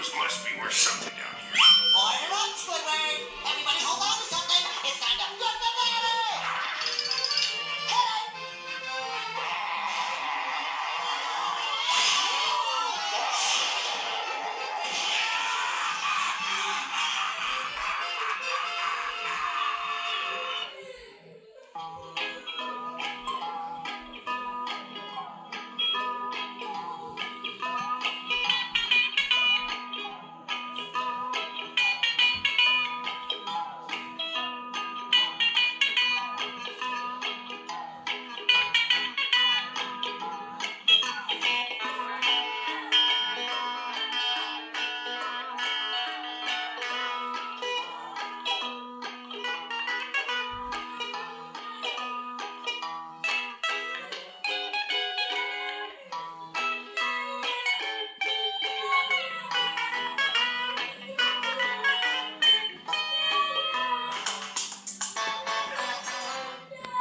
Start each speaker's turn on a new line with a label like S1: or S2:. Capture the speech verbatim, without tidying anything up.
S1: those must be worth something down here.
S2: Order up, Squidward. Everybody hold on.